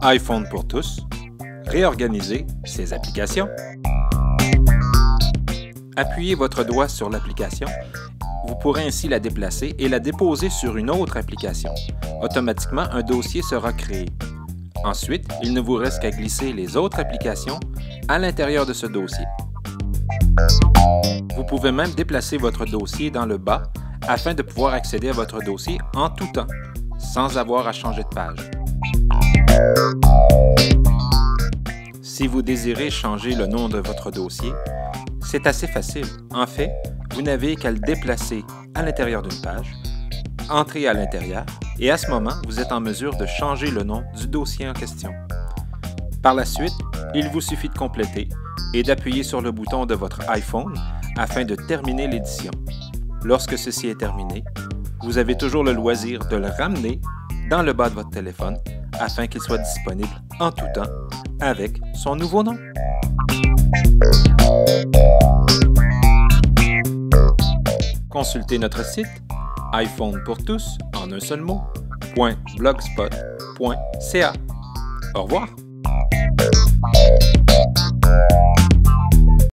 iPhone pour tous, réorganiser ses applications. Appuyez votre doigt sur l'application. Vous pourrez ainsi la déplacer et la déposer sur une autre application. Automatiquement, un dossier sera créé. Ensuite, il ne vous reste qu'à glisser les autres applications à l'intérieur de ce dossier. Vous pouvez même déplacer votre dossier dans le bas afin de pouvoir accéder à votre dossier en tout temps, sans avoir à changer de page. Si vous désirez changer le nom de votre dossier, c'est assez facile. En fait, vous n'avez qu'à le déplacer à l'intérieur d'une page, entrer à l'intérieur, et à ce moment, vous êtes en mesure de changer le nom du dossier en question. Par la suite, il vous suffit de compléter et d'appuyer sur le bouton de votre iPhone afin de terminer l'édition. Lorsque ceci est terminé, vous avez toujours le loisir de le ramener dans le bas de votre téléphone afin qu'il soit disponible en tout temps avec son nouveau nom. Consultez notre site iPhone pour tous en un seul mot .blogspot.ca. Au revoir!